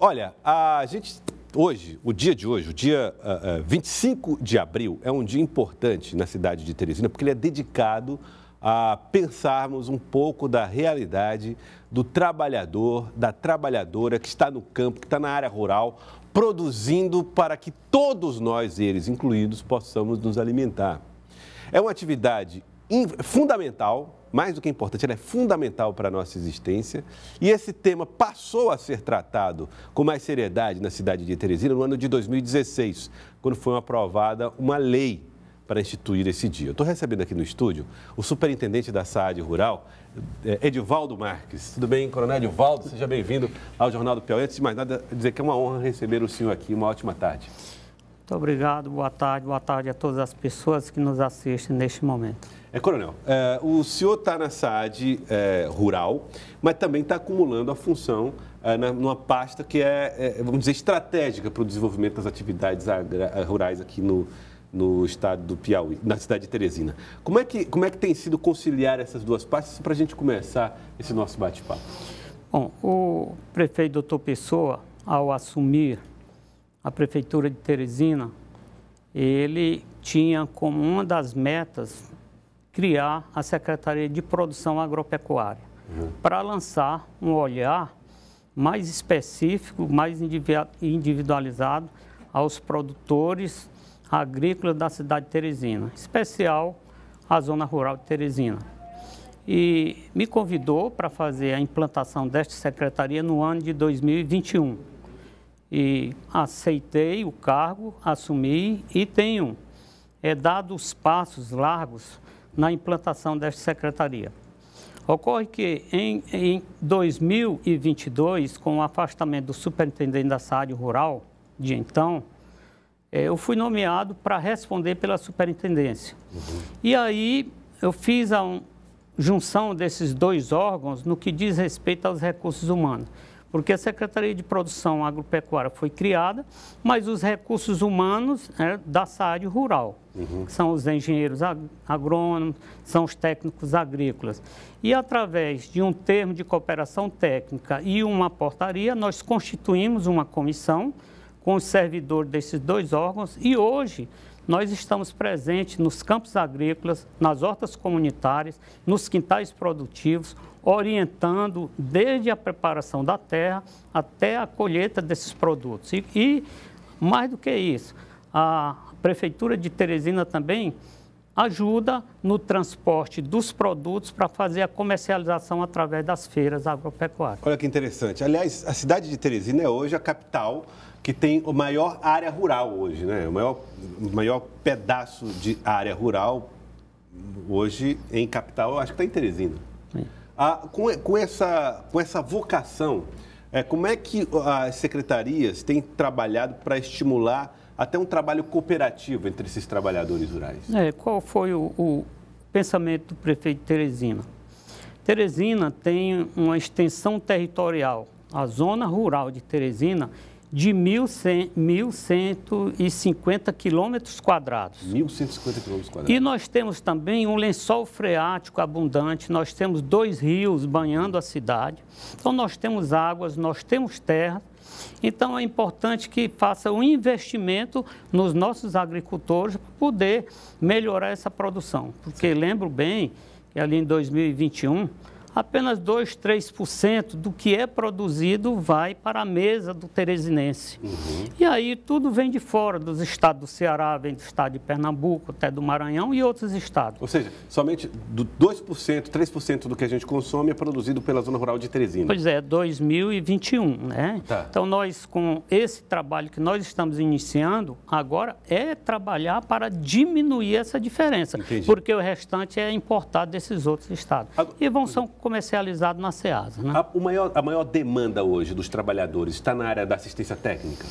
Olha, a gente hoje, o dia 25 de abril, é um dia importante na cidade de Teresina, porque ele é dedicado a pensarmos um pouco da realidade do trabalhador, da trabalhadora que está no campo, que está na área rural, produzindo para que todos nós, eles incluídos, possamos nos alimentar. É uma atividade fundamental, mais do que importante, ela é fundamental para a nossa existência. E esse tema passou a ser tratado com mais seriedade na cidade de Teresina no ano de 2016, quando foi aprovada uma lei para instituir esse dia. Eu estou recebendo aqui no estúdio o superintendente da SAAD Rural, Edivaldo Marques. Tudo bem, Coronel Edivaldo? Seja bem-vindo ao Jornal do Piauí. Antes de mais nada, dizer que é uma honra receber o senhor aqui. Uma ótima tarde. Muito obrigado, boa tarde a todas as pessoas que nos assistem neste momento. Coronel, o senhor está na SAAD Rural, mas também está acumulando a função numa pasta que vamos dizer, estratégica para o desenvolvimento das atividades rurais aqui no estado do Piauí, na cidade de Teresina. Como é que tem sido conciliar essas duas pastas para a gente começar esse nosso bate-papo? Bom, o prefeito Doutor Pessoa, ao assumir a prefeitura de Teresina, ele tinha como uma das metas criar a Secretaria de Produção Agropecuária, para lançar um olhar mais específico, mais individualizado aos produtores agrícolas da cidade de Teresina, em especial a zona rural de Teresina. E me convidou para fazer a implantação desta secretaria no ano de 2021. E aceitei o cargo, assumi e tenho dado os passos largos na implantação desta secretaria. Ocorre que em 2022, com o afastamento do superintendente da SAAD Rural, de então, eu fui nomeado para responder pela superintendência. E aí eu fiz a junção desses dois órgãos no que diz respeito aos recursos humanos. Porque a Secretaria de Produção Agropecuária foi criada, mas os recursos humanos da SAAD Rural, que são os engenheiros agrônomos, são os técnicos agrícolas. E através de um termo de cooperação técnica e uma portaria, nós constituímos uma comissão com os servidores desses dois órgãos e hoje nós estamos presentes nos campos agrícolas, nas hortas comunitárias, nos quintais produtivos, orientando desde a preparação da terra até a colheita desses produtos. E mais do que isso, a Prefeitura de Teresina também ajuda no transporte dos produtos para fazer a comercialização através das feiras agropecuárias. Olha que interessante. Aliás, a cidade de Teresina é hoje a capital que tem a maior área rural hoje, né? O maior pedaço de área rural hoje em capital, eu acho que está em Teresina. Com essa vocação, como é que as secretarias têm trabalhado para estimular até um trabalho cooperativo entre esses trabalhadores rurais? Qual foi o pensamento do prefeito de Teresina? Teresina tem uma extensão territorial, a zona rural de Teresina, de 1.150 quilômetros quadrados. 1.150 quilômetros quadrados. E nós temos também um lençol freático abundante, nós temos 2 rios banhando a cidade. Então, nós temos águas, nós temos terra. Então, é importante que faça um investimento nos nossos agricultores para poder melhorar essa produção. Porque lembro bem que ali em 2021, apenas 2, 3% do que é produzido vai para a mesa do teresinense. E aí tudo vem de fora, dos estados do Ceará, vem do estado de Pernambuco, até do Maranhão e outros estados. Ou seja, somente 2%, 3% do que a gente consome é produzido pela zona rural de Teresina. Pois é, 2021, né? Tá. Então nós, com esse trabalho que nós estamos iniciando, agora é trabalhar para diminuir essa diferença. Entendi. Porque o restante é importado desses outros estados. E são comercializado na SEASA, né? A maior demanda hoje dos trabalhadores está na área da assistência técnica?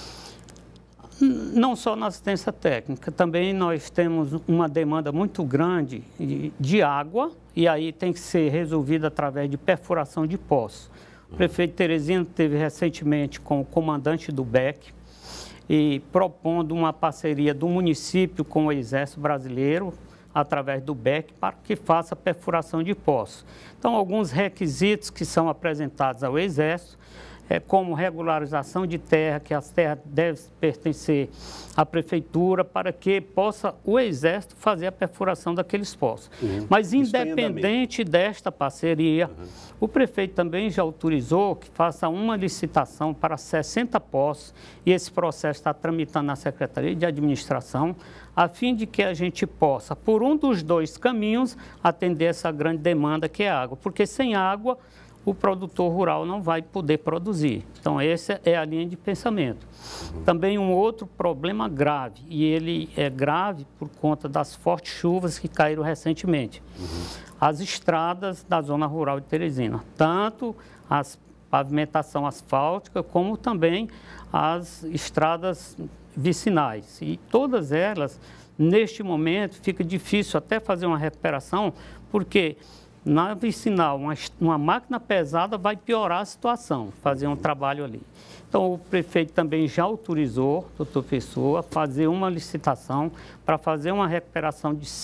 Não só na assistência técnica, também nós temos uma demanda muito grande de água e aí tem que ser resolvida através de perfuração de poços. O prefeito Teresina esteve recentemente com o comandante do BEC e propondo uma parceria do município com o Exército Brasileiro através do BEC para que faça perfuração de poços. Então, alguns requisitos que são apresentados ao Exército como regularização de terra, que as terras devem pertencer à prefeitura para que possa o Exército fazer a perfuração daqueles poços. Mas independente desta parceria, o prefeito também já autorizou que faça uma licitação para 60 poços e esse processo está tramitando na Secretaria de Administração, a fim de que a gente possa, por um dos dois caminhos, atender essa grande demanda que é a água. Porque sem água, o produtor rural não vai poder produzir. Então, essa é a linha de pensamento. Também um outro problema grave, e ele é grave por conta das fortes chuvas que caíram recentemente. As estradas da zona rural de Teresina, tanto as pavimentação asfáltica, como também as estradas vicinais. E todas elas, neste momento, fica difícil até fazer uma recuperação, porque na vicinal, uma máquina pesada vai piorar a situação, fazer um trabalho ali. Então, o prefeito também já autorizou, doutor Pessoa, a fazer uma licitação para fazer uma recuperação de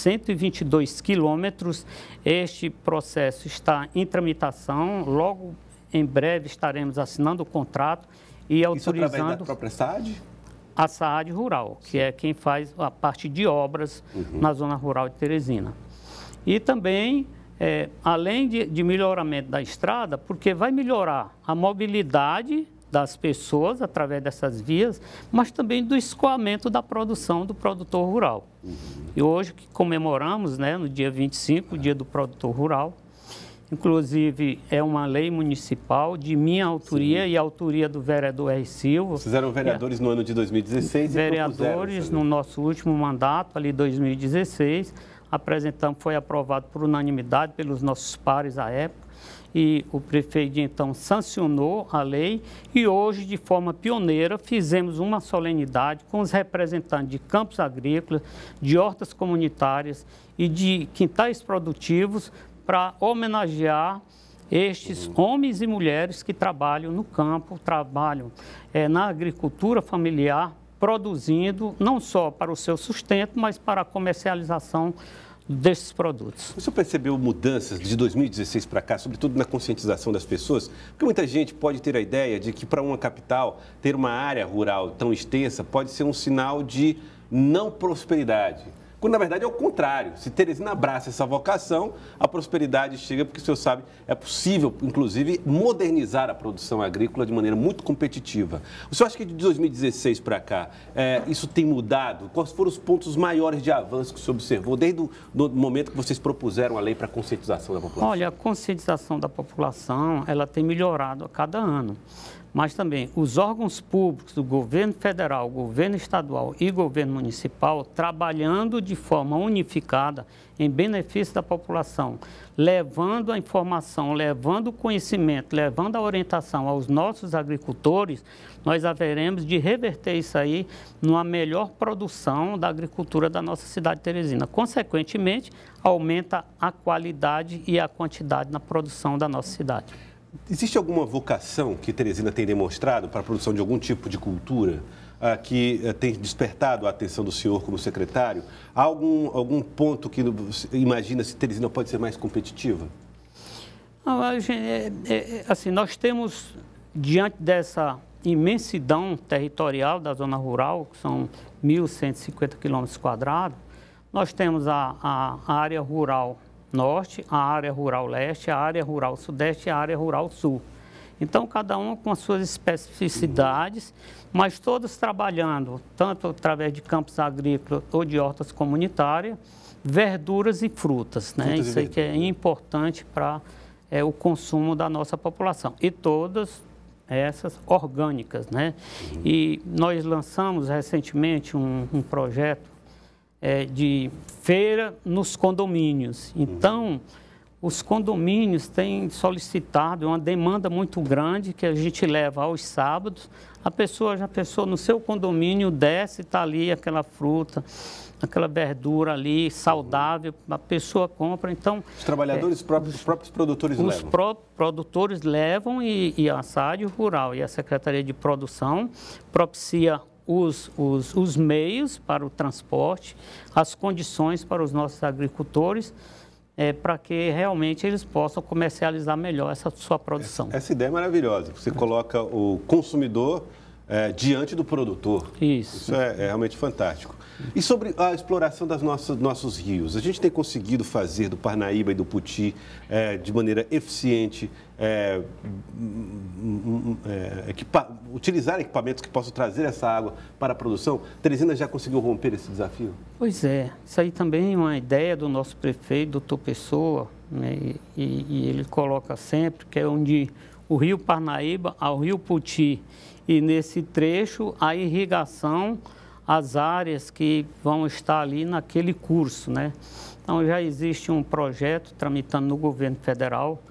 122 quilômetros. Este processo está em tramitação, logo em breve estaremos assinando o contrato e autorizando... Isso através da própria SAAD? A SAAD Rural, que é quem faz a parte de obras na zona rural de Teresina. E também... além de melhoramento da estrada, porque vai melhorar a mobilidade das pessoas através dessas vias, mas também do escoamento da produção do produtor rural. E hoje que comemoramos, né, no dia 25, o dia do produtor rural, inclusive é uma lei municipal de minha autoria e autoria do vereador R. Silva. Vocês eram vereadores no ano de 2016 vereadores no nosso último mandato, ali 2016, apresentamos, foi aprovado por unanimidade pelos nossos pares à época, e o prefeito então sancionou a lei e hoje, de forma pioneira, fizemos uma solenidade com os representantes de campos agrícolas, de hortas comunitárias e de quintais produtivos para homenagear estes homens e mulheres que trabalham no campo, trabalham na agricultura familiar, produzindo não só para o seu sustento, mas para a comercialização desses produtos. O senhor percebeu mudanças de 2016 para cá, sobretudo na conscientização das pessoas? Porque muita gente pode ter a ideia de que para uma capital ter uma área rural tão extensa pode ser um sinal de não prosperidade. Quando, na verdade, é o contrário. Se Teresina abraça essa vocação, a prosperidade chega, porque o senhor sabe, é possível, inclusive, modernizar a produção agrícola de maneira muito competitiva. O senhor acha que de 2016 para cá, isso tem mudado? Quais foram os pontos maiores de avanço que o senhor observou, desde o momento que vocês propuseram a lei para a conscientização da população? Olha, a conscientização da população, ela tem melhorado a cada ano. Mas também os órgãos públicos do governo federal, governo estadual e governo municipal trabalhando de forma unificada em benefício da população, levando a informação, levando o conhecimento, levando a orientação aos nossos agricultores, nós haveremos de reverter isso aí numa melhor produção da agricultura da nossa cidade de Teresina. Consequentemente, aumenta a qualidade e a quantidade na produção da nossa cidade. Existe alguma vocação que Teresina tem demonstrado para a produção de algum tipo de cultura que tem despertado a atenção do senhor como secretário? Há algum ponto que imagina se Teresina pode ser mais competitiva? Assim, nós temos, diante dessa imensidão territorial da zona rural, que são 1.150 km², nós temos a área rural norte, a área rural leste, a área rural sudeste e a área rural sul. Então, cada uma com as suas especificidades, mas todas trabalhando, tanto através de campos agrícolas ou de hortas comunitárias, verduras e frutas, né? Isso aí que é importante para o consumo da nossa população. E todas essas orgânicas, né? E nós lançamos recentemente um projeto de feira nos condomínios. Então, os condomínios têm solicitado uma demanda muito grande que a gente leva aos sábados. A pessoa já pensou no seu condomínio, desce, está ali aquela fruta, aquela verdura ali, saudável, a pessoa compra. Então, os trabalhadores, os próprios produtores levam? Os próprios produtores levam e a SAAD Rural e a Secretaria de Produção propicia os meios para o transporte, as condições para os nossos agricultores para que realmente eles possam comercializar melhor essa sua produção. Essa ideia é maravilhosa. Você coloca o consumidor diante do produtor. Isso é realmente fantástico. E sobre a exploração dos nossos rios, a gente tem conseguido fazer do Parnaíba e do Puti de maneira eficiente, utilizar equipamentos que possam trazer essa água para a produção? Teresina já conseguiu romper esse desafio? Pois é, isso aí também é uma ideia do nosso prefeito, doutor Pessoa, né? E ele coloca sempre que é onde o rio Parnaíba ao rio Puti, e nesse trecho a irrigação, as áreas que vão estar ali naquele curso, né? Então já existe um projeto tramitando no governo federal.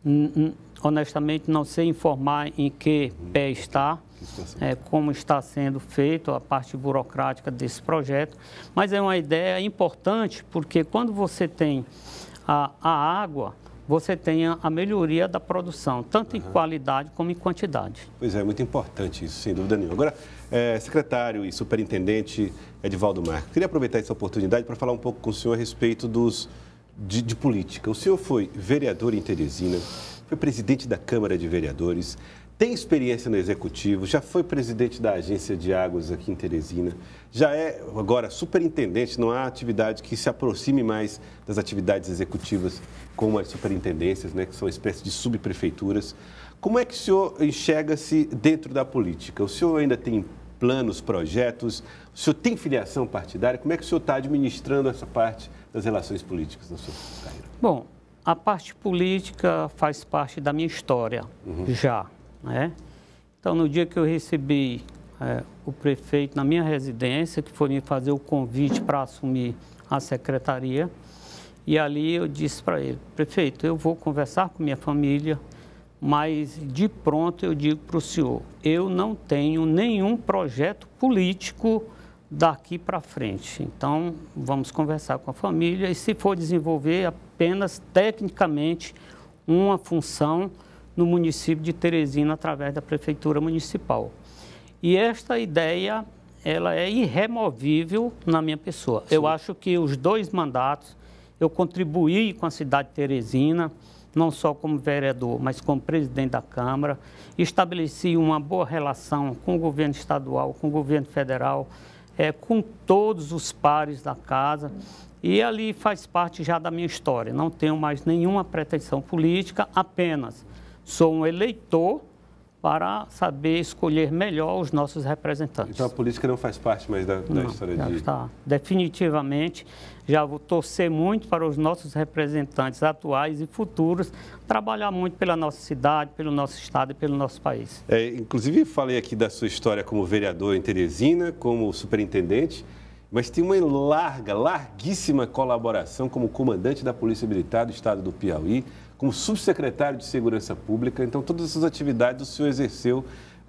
Honestamente não sei informar em que pé está, como está sendo feito a parte burocrática desse projeto, mas é uma ideia importante porque quando você tem a água, você tem a melhoria da produção, tanto em qualidade como em quantidade. Pois é, muito importante isso, sem dúvida nenhuma. Agora, secretário e superintendente Edivaldo Marques, queria aproveitar essa oportunidade para falar um pouco com o senhor a respeito de política. O senhor foi vereador em Teresina, foi presidente da Câmara de Vereadores, tem experiência no Executivo, já foi presidente da Agência de Águas aqui em Teresina, já é agora superintendente, não há atividade que se aproxime mais das atividades executivas como as superintendências, né, que são uma espécie de subprefeituras. Como é que o senhor enxerga-se dentro da política? O senhor ainda tem planos, projetos? O senhor tem filiação partidária? Como é que o senhor está administrando essa parte das relações políticas na sua carreira? Bom, a parte política faz parte da minha história, já. Né? Então, no dia que eu recebi o prefeito na minha residência, que foi me fazer o convite para assumir a secretaria, e ali eu disse para ele: prefeito, eu vou conversar com minha família, mas de pronto eu digo para o senhor, eu não tenho nenhum projeto político daqui para frente. Então, vamos conversar com a família e, se for desenvolver apenas tecnicamente uma função no município de Teresina através da Prefeitura Municipal. E esta ideia, ela é irremovível na minha pessoa. Sim. Eu acho que os 2 mandatos, eu contribuí com a cidade de Teresina, não só como vereador, mas como presidente da Câmara, estabeleci uma boa relação com o governo estadual, com o governo federal, com todos os pares da casa, e ali faz parte já da minha história. Não tenho mais nenhuma pretensão política, apenas sou um eleitor para saber escolher melhor os nossos representantes. Então a política não faz parte mais da história já está. Definitivamente, já vou torcer muito para os nossos representantes atuais e futuros, trabalhar muito pela nossa cidade, pelo nosso estado e pelo nosso país. Inclusive, falei aqui da sua história como vereador em Teresina, como superintendente, mas tem uma larguíssima colaboração como comandante da Polícia Militar do Estado do Piauí, como subsecretário de Segurança Pública. Então, todas essas atividades o senhor exerceu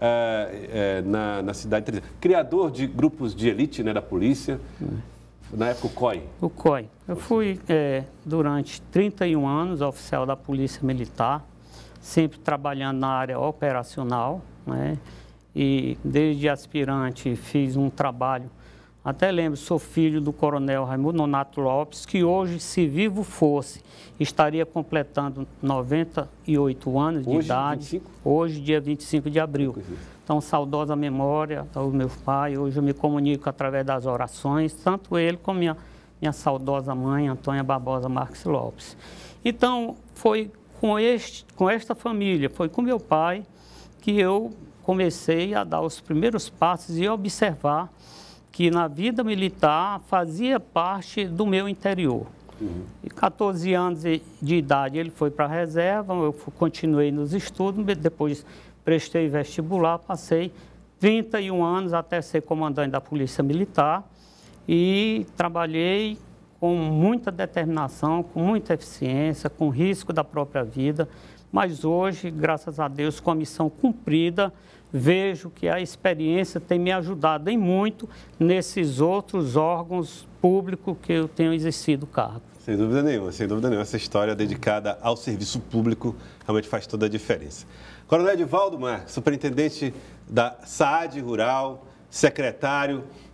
na cidade de Teresina. Criador de grupos de elite, né, da polícia, na época o COI. O COI. Eu fui, durante 31 anos, oficial da Polícia Militar, sempre trabalhando na área operacional, né? E desde aspirante fiz um trabalho. Até lembro, sou filho do coronel Raimundo Nonato Lopes, que hoje, se vivo fosse, estaria completando 98 anos de idade. 25? Hoje, dia 25 de abril. Então, saudosa memória ao meu pai. Hoje eu me comunico através das orações, tanto ele como minha saudosa mãe, Antônia Barbosa Marques Lopes. Então, foi com esta família, foi com meu pai, que eu comecei a dar os primeiros passos e observar que na vida militar fazia parte do meu interior. E 14 anos de idade ele foi para a reserva, eu continuei nos estudos, depois prestei vestibular, passei 31 anos até ser comandante da Polícia Militar e trabalhei com muita determinação, com muita eficiência, com risco da própria vida, mas hoje, graças a Deus, com a missão cumprida, vejo que a experiência tem me ajudado em muito nesses outros órgãos públicos que eu tenho exercido o cargo. Sem dúvida nenhuma, sem dúvida nenhuma. Essa história dedicada ao serviço público realmente faz toda a diferença. Coronel Edivaldo Marques, superintendente da SAAD Rural, secretário,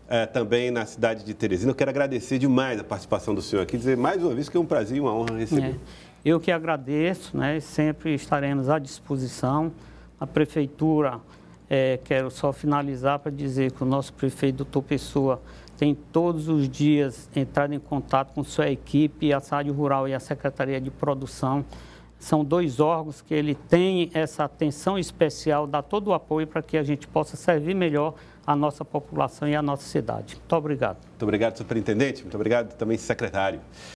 também na cidade de Teresina. Eu quero agradecer demais a participação do senhor aqui, dizer mais uma vez que é um prazer e uma honra receber. Eu que agradeço, né? Sempre estaremos à disposição. A Prefeitura, quero só finalizar para dizer que o nosso prefeito, doutor Pessoa, tem todos os dias entrado em contato com sua equipe, a Saúde Rural e a Secretaria de Produção. São 2 órgãos que ele tem essa atenção especial, dá todo o apoio para que a gente possa servir melhor a nossa população e a nossa cidade. Muito obrigado. Muito obrigado, superintendente. Muito obrigado também, secretário.